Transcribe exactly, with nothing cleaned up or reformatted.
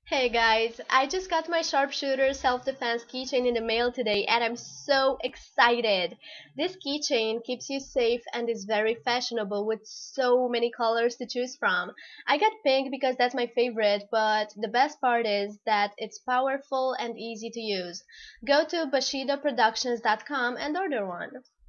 Hey guys, I just got my sharpshooter self-defense keychain in the mail today and I'm so excited. This keychain keeps you safe and is very fashionable with so many colors to choose from. I got pink because that's my favorite, but the best part is that it's powerful and easy to use. Go to bushido productions dot com and order one.